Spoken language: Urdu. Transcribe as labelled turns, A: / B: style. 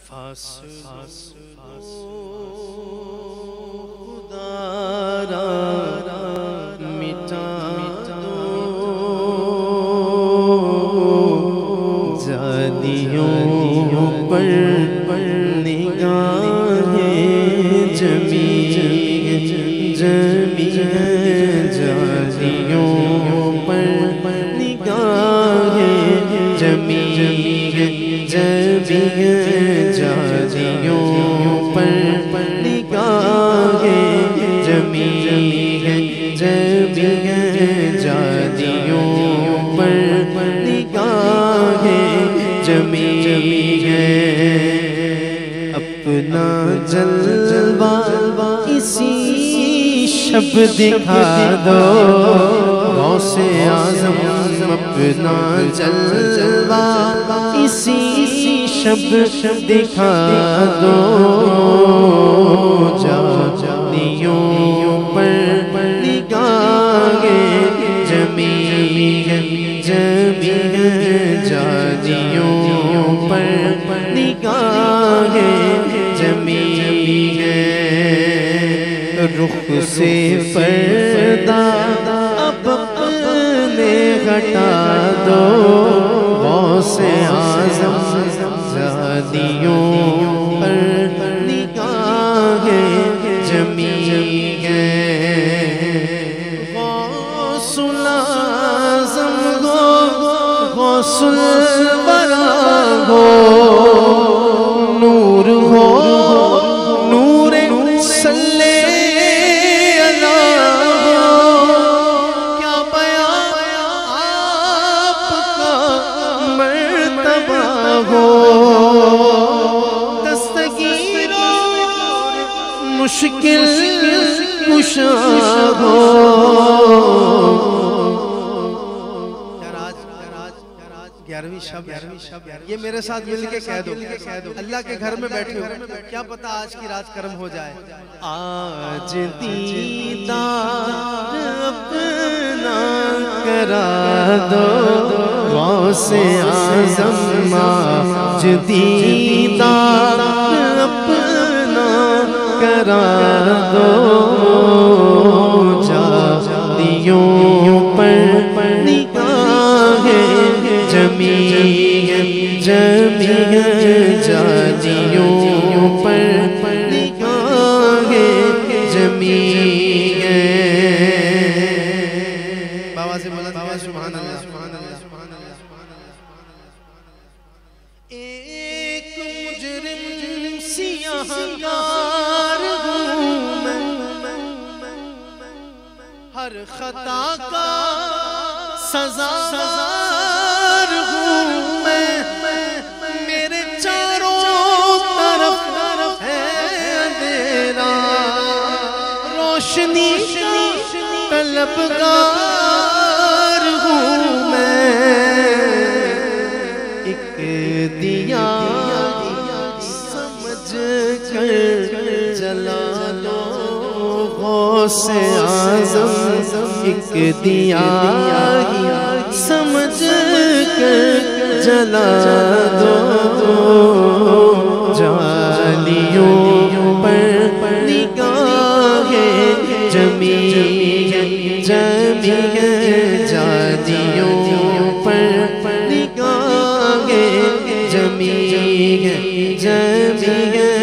A: اپنا جلوہ اسی شب دکھا دو غوث اعظم اپنا جلوہ اسی شب دکھا دو جانیوں پر نگاہیں جمیل جانیوں پر نگاہیں جمیل رخ سے پردہ اب اپنے ہٹا دو غوث اعظم زادیوں پر نگاہیں جمیل غوث الاعظم گو غوث الورا گو نور ہو نور صلی اللہ ہو کیا بیان آپ کا مرتبہ ہو دستگیر مشکل کشا ہو یہ میرے ساتھ مل کے کہہ دو اللہ کے گھر میں بیٹھے ہو کیا پتا آج کی رات کرم ہو جائے آج دیدار اپنا کرا دو غوث اعظم آج دیدار اپنا کرا دو جانیوں پر نگاہیں جمیل جانیوں پر نگاہیں جمیل بابا سے بلند سبحان اللہ ایک مجرم سیاہ کار ہوں میں ہر خطا کا سزاوار ہوں میں میرے چاروں طرف ہے اندھیرا روشنی کا طلبگار ہوں میں ایک دیا سمجھ کر جلا دو غوث اعظم ایک دیا سمجھ کر جلا دو جانیوں پر نگاہیں جمیل جانیوں پر نگاہیں جمیل